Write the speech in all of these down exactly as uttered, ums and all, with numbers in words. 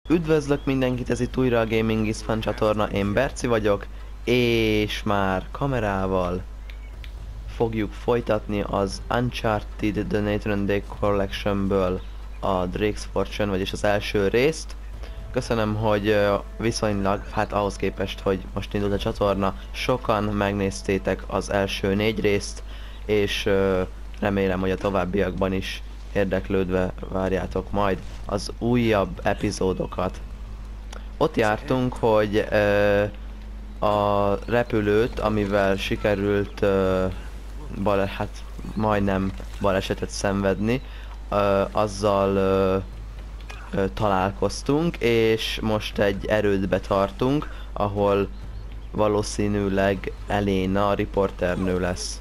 Üdvözlök mindenkit, ez itt újra a Gaming is Fun csatorna, én Berci vagyok, és már kamerával fogjuk folytatni az Uncharted The Nathan Drake Collectionből a Drake's Fortune, vagyis az első részt. Köszönöm, hogy viszonylag, hát ahhoz képest, hogy most indult a csatorna, sokan megnéztétek az első négy részt, és remélem, hogy a továbbiakban is érdeklődve várjátok majd az újabb epizódokat. Ott jártunk, hogy ö, a repülőt, amivel sikerült ö, bale, hát majdnem balesetet szenvedni, ö, azzal ö, ö, találkoztunk, és most egy erődbe tartunk, ahol valószínűleg Elena a riporternő lesz.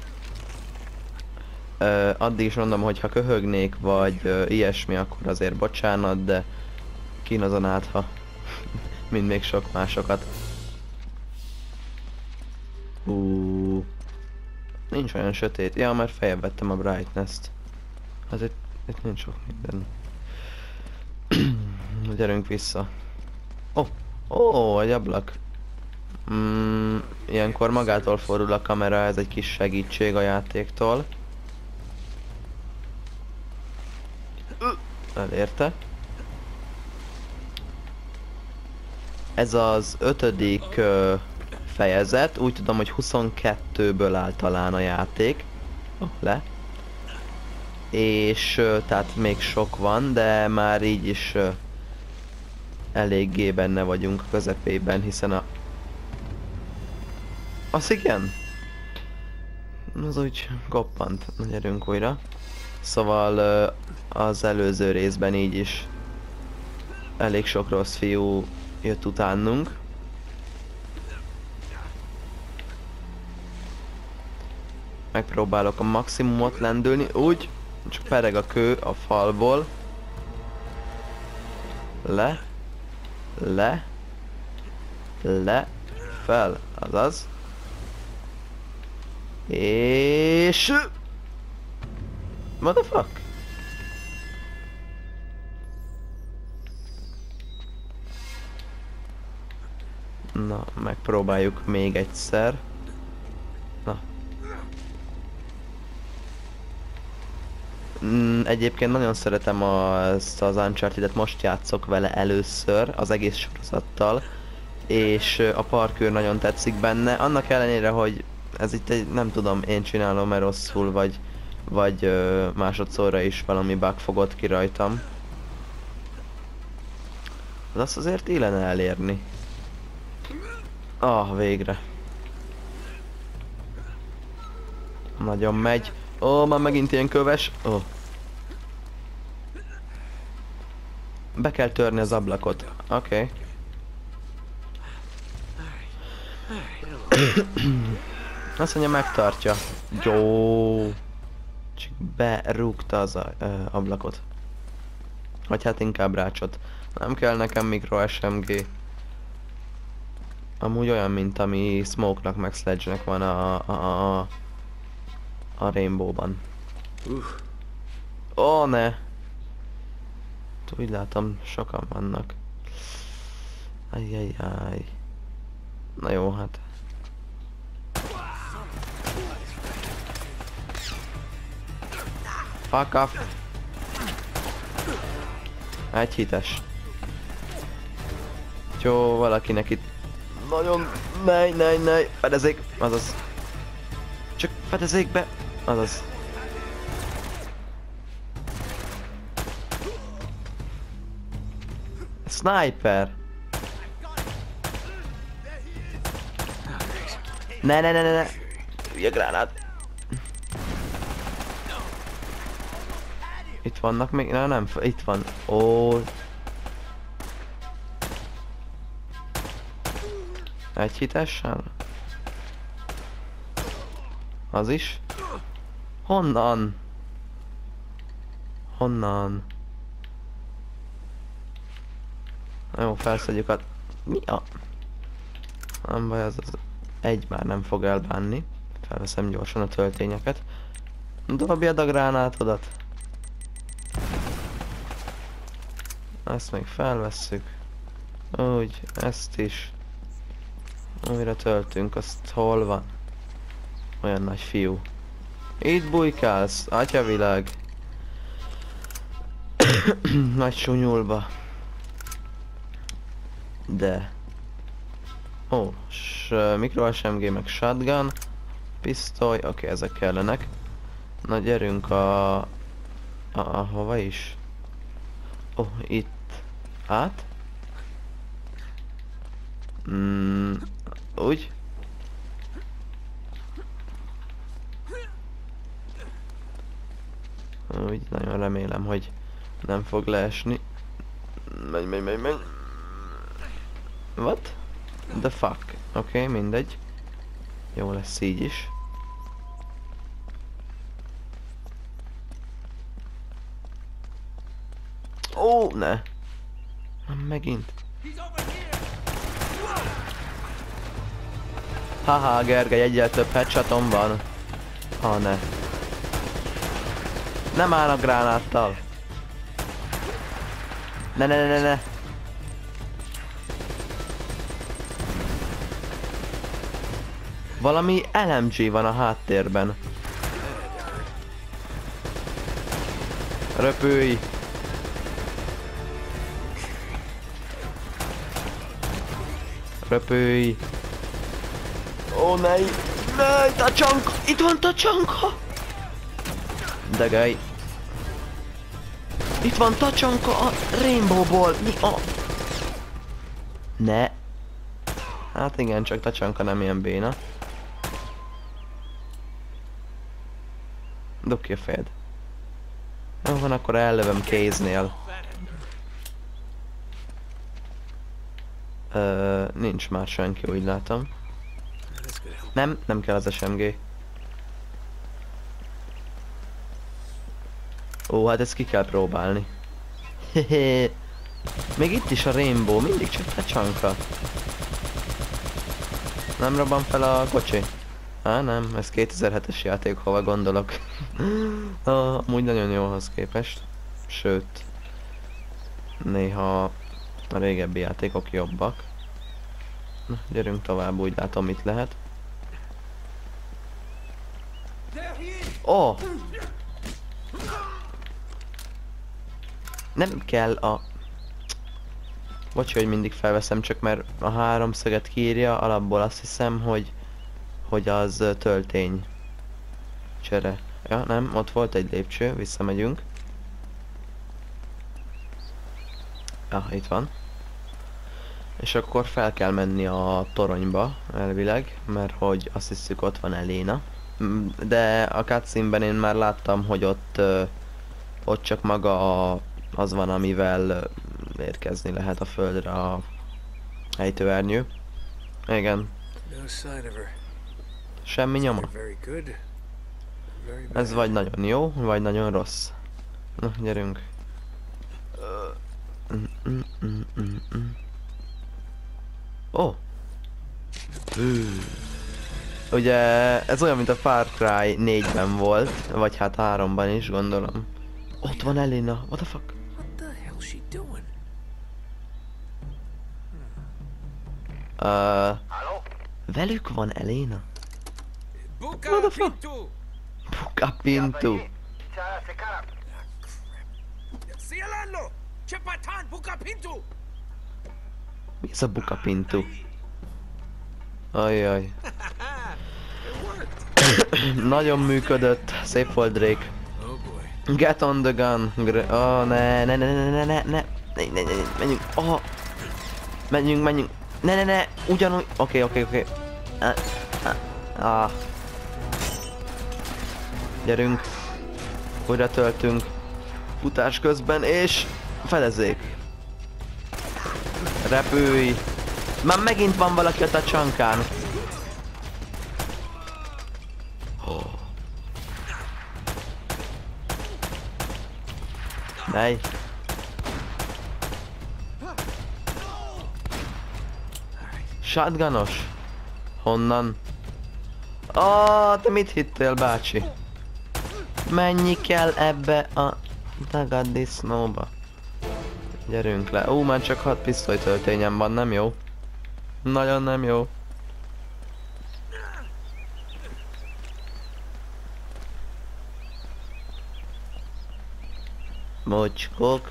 Uh, addig is mondom, hogy ha köhögnék, vagy uh, ilyesmi, akkor azért bocsánat, de kínozon át, ha mind még sok másokat. Uh, nincs olyan sötét. Ja, mert feljebb vettem a brightness-t. Hát itt, itt nincs sok minden. Gyerünk vissza. Ó, oh, oh, egy ablak. Mm, ilyenkor magától fordul a kamera, ez egy kis segítség a játéktól. Elérte. Ez az ötödik uh, fejezet, úgy tudom, hogy huszonkettőből áll talán a játék. Oh, le. És uh, tehát még sok van, de már így is uh, eléggé benne vagyunk a közepében, hiszen a... Az igen? Az úgy koppant. Na, gyerünk újra. Szóval uh, az előző részben így is elég sok rossz fiú jött utánunk. Megpróbálok a maximumot lendülni, úgy, csak pereg a kő a falból. Le, le, le, fel, azaz. És... What the fuck? Na, megpróbáljuk még egyszer. Na. Mm, egyébként nagyon szeretem azt az Uncharted-et, most játszok vele először az egész sorozattal. És a parkour nagyon tetszik benne, annak ellenére, hogy ez itt egy, nem tudom, én csinálom-e rosszul, vagy vagy ö, másodszorra is valami bug fogott ki rajtam. De azt azért illene elérni. Ah, végre. Nagyon megy. Ó, oh, már megint ilyen köves. Oh. Be kell törni az ablakot. Oké. Okay. Azt mondja, megtartja. Jó. Csak berúgta az a, ö, ablakot. Vagy hát inkább rácsot. Nem kell nekem mikro es em gé. Amúgy olyan, mint ami Smoke-nak meg Sledge-nek van a, a, a, a Rainbow-ban. Ó, oh, ne! Úgy látom, sokan vannak. Ajjajjaj. Na jó, hát. Fuck off. Egy hites. Jó, valakinek itt nagyon... Nej, nej, nej. Fedezék. Azaz. Csak fedezék be. Azaz. Sniper. Ne, ne, ne, ne, ne. Ugye gránát. Itt vannak még? Na, nem, itt van. Ó. Egy hitessel? Az is? Honnan? Honnan? Na jó, felszedjük a... Mi a... Nem baj, az az... Egy már nem fog elbánni. Felveszem gyorsan a töltényeket. Dobjad a gránátodat. Ezt még felvesszük. Úgy, ezt is. Újra töltünk, azt hol van? Olyan nagy fiú. Itt bujkálsz, atyavilág. Nagy sunyulba. De. Ó, s mikro es em gé meg shotgun. Pisztoly, oké, okay, ezek kellenek. Na gyerünk a... a, a hova is? Ó, oh, itt. Át? Mm, úgy? Úgy, nagyon remélem, hogy nem fog leesni. Menj, menj, menj, menj. What? The fuck? Oké, okay, mindegy. Jó lesz így is. Ó, oh, ne! Megint. Haha, Gergely, egyel több headshotom van. Ha ne. Nem állnak gránáttal. Ne ne ne ne ne. Valami el em gé van a háttérben. Röpülj! Röpülj! Ó, ne! Ne! Tacsanka! Itt van tacsanka! Degej! Itt van tacsanka a Rainbowból! Mi a... Ne! Hát igen, csak tacsanka nem ilyen béna. Dob ki a fejed. Jó van, akkor ellövöm kéznél. Ö, nincs már senki, úgy látom. Nem, nem kell az es em gé. Ó, hát ezt ki kell próbálni. Hehe. Még itt is a Rainbow, mindig csak tacsanka. Nem robban fel a kocsi? Á, nem, ez kétezer-hetes játék, hova gondolok. ah, amúgy nagyon jóhoz képest. Sőt, néha a régebbi játékok jobbak. Na, gyerünk tovább, úgy látom, mit lehet. Ó! Oh! Nem kell a... Bocs, hogy mindig felveszem, csak mert a háromszöget kiírja, alapból azt hiszem, hogy hogy az uh, töltény csere. Ja, nem, ott volt egy lépcső, visszamegyünk. Ah, itt van. És akkor fel kell menni a toronyba, elvileg, mert hogy azt hiszük ott van Elena. De a cutscene-ben én már láttam, hogy ott, uh, ott csak maga a, az van, amivel uh, érkezni lehet a földre a ejtőernyő. Igen. Semmi nyoma. Ez vagy nagyon jó, vagy nagyon rossz. Na, gyerünk. Ó! Oh. Ugye ez olyan, mint a Far Cry négyben volt, vagy hát háromban is, gondolom. Ott van Elena, what the fuck? Uh, velük van Elena? What the fuck? Buka Pintu. Mi ez a Buka Pintu? Ajjaj. Nagyon működött. Szép volt, Drake. Get on the gun. Oh, ne, ne, ne, ne, ne, ne, ne, ne, ne, ne, menjünk. Oh. Menjünk, menjünk. Ne, ne, ne, ugyanúgy. Oké, oké, oké. Ah. Gyerünk. Újra töltünk. Futás közben, és fedezzék. Repülj. Már megint van valaki ott a csankán. Oh. Nej. Shotgunos? Honnan? Ah, te mit hittél, bácsi? Mennyi kell ebbe a dagad disznóba? Gyerünk le. Ó, már csak hat pisztolytöltényem van, nem jó? Nagyon nem jó. Mocskok.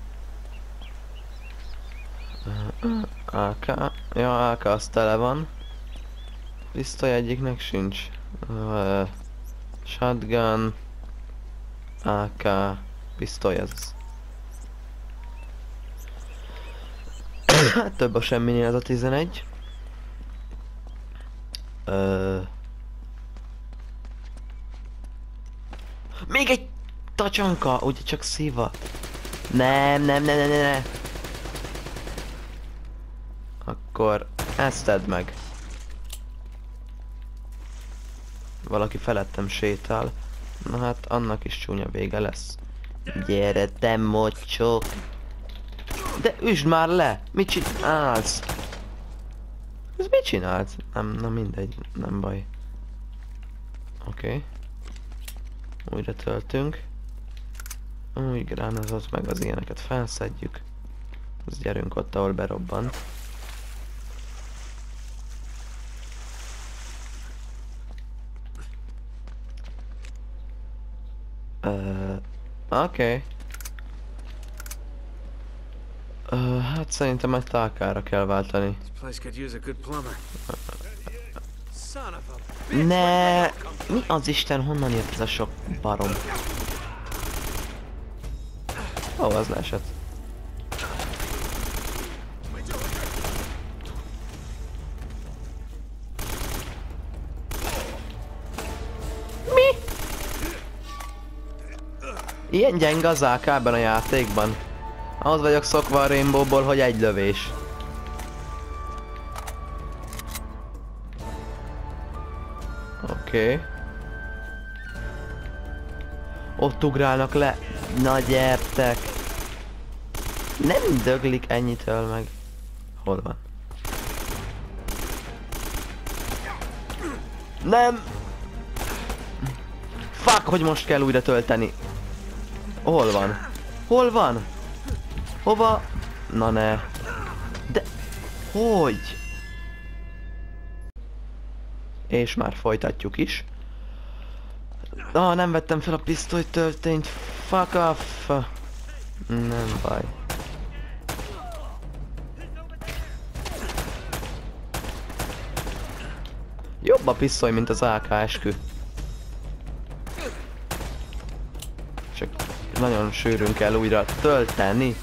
á ká. Ja, á ká az tele van. Pisztoly egyiknek sincs. Uh, shotgun. á ká. Pisztoly ez. Hát több a semminél ez a tizenegy. Uh, még egy tacsanka, ugye csak szíva. Nem, nem, nem, nem, nem. Akkor ezt tedd meg. Valaki felettem sétál. Na hát annak is csúnya vége lesz. Gyere te mocsok. De üsd már le! Mit csinálsz? Ez mit csinálsz? Nem, na mindegy, nem baj. Oké. Okay. Újra töltünk. Új gránázott meg az ilyeneket felszedjük. Az gyerünk ott, ahol berobban. Uh, Oké. Okay. Uh, hát szerintem egy tákára kell váltani. Ne, mi az Isten, honnan jött ez a sok barom? Ó, oh, az leesett. Mi? Ilyen gyenge az á ká ebben a játékban. Ahhoz vagyok szokva a Rainbowból, hogy egy lövés. Oké. Okay. Ott ugrálnak le. Na gyertek. Nem döglik ennyitől meg. Hol van? Nem! Fuck, hogy most kell újra tölteni. Hol van? Hol van? Hova? Na ne. De... Hogy? És már folytatjuk is. Ah, nem vettem fel a pisztolytöltényt. Fuck off. Nem baj. Jobb a pisztoly, mint az á ká, eskü. Csak nagyon sűrűn kell újra tölteni.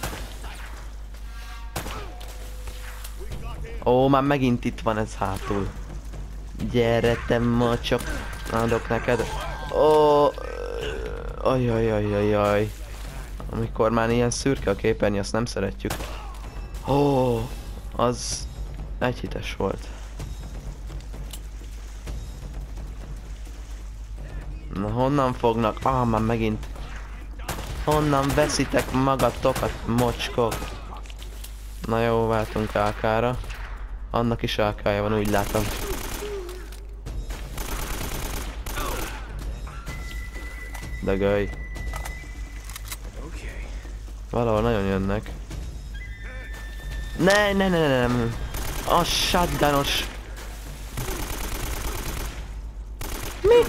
Ó, már megint itt van ez hátul. Gyere te mocsok. Adok neked. Ó, ajajajajaj. Amikor már ilyen szürke a képernyő, azt nem szeretjük. Ó, az egyhites volt. Na honnan fognak? Ah, már megint. Honnan veszitek magatokat, mocskok? Na jó, váltunk á ká-ra. Annak is á ká-ja van, úgy látom. De göly. Valahol nagyon jönnek. Ne, ne, ne, ne, nem. A shotgunos. Mi?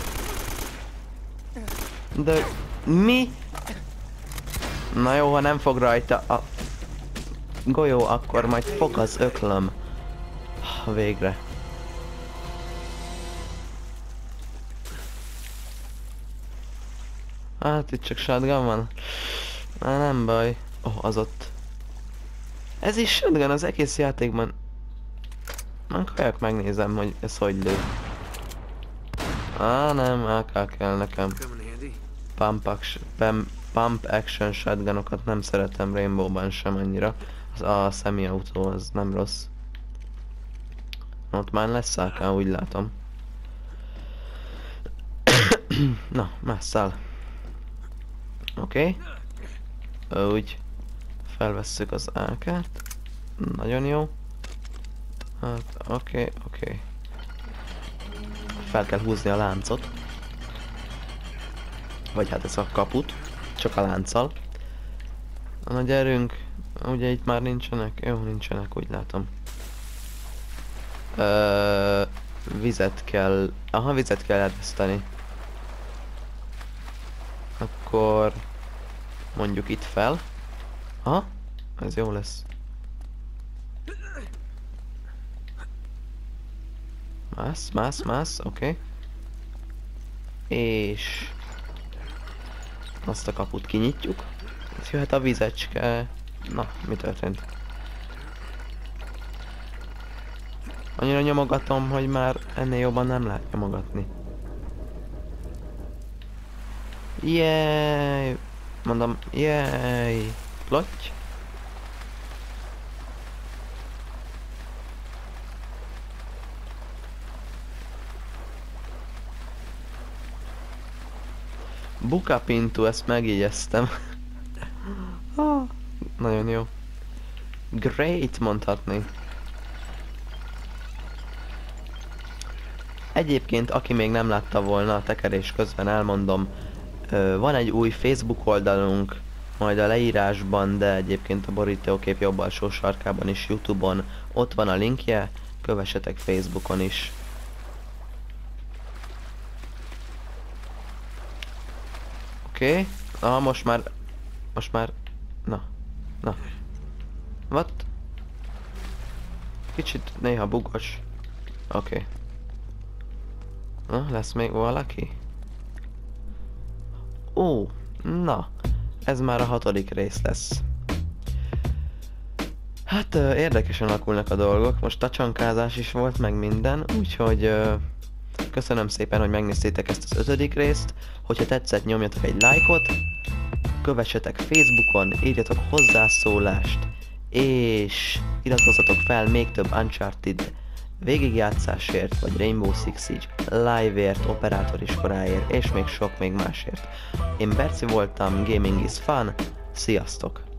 De mi? Na jó, ha nem fog rajta a golyó, akkor majd fog az öklöm. Végre. Hát itt csak shotgun van. Na nem baj. Oh, az ott. Ez is shotgun az egész játékban. Akkor megnézem, hogy ez hogy lő. Á, nem, á ká kell nekem. Pump action, pump action shotgunokat nem szeretem Rainbowban sem annyira. Az a semi-autó az nem rossz. Ott már lesz á ká, úgy látom. Na, másszál. Oké. Okay. Úgy. Felvesszük az á ká-t. Nagyon jó. Hát, oké, okay, oké. Okay. Fel kell húzni a láncot. Vagy hát ez a kaput. Csak a lánccal. Na gyerünk. Ugye itt már nincsenek? Jó, nincsenek, úgy látom. Ö, vizet kell... Aha, vizet kell ereszteni. Akkor... Mondjuk itt fel. Aha, ez jó lesz. Mász, mász, mász, oké. Okay. És... Azt a kaput kinyitjuk. Itt jöhet a vizecske. Na, mi történt? Annyira nyomogatom, hogy már ennél jobban nem lehet nyomogatni. Jéj! Mondom, jéj! Plotty! Buka Pintu, ezt megjegyeztem. Ah, nagyon jó. Great mondhatni. Egyébként, aki még nem látta volna a tekerés közben, elmondom, van egy új Facebook oldalunk, majd a leírásban, de egyébként a borítókép jobb alsó sarkában is, YouTube-on, ott van a linkje, kövessetek Facebookon is. Oké, okay. Na most már, most már, na, na. What? Kicsit néha bugos. Oké. Okay. Na, lesz még valaki? Ó, na, ez már a hatodik rész lesz. Hát ö, érdekesen alakulnak a dolgok, most tacsankázás is volt, meg minden, úgyhogy ö, köszönöm szépen, hogy megnéztétek ezt az ötödik részt. Hogyha tetszett, nyomjatok egy lájkot, kövessetek Facebookon, írjatok hozzászólást, és iratkozzatok fel még több Uncharted végigjátszásért, vagy Rainbow Six Siege live-ért, operátoriskoráért, és még sok még másért. Én Berci voltam, Gaming is Fun, sziasztok!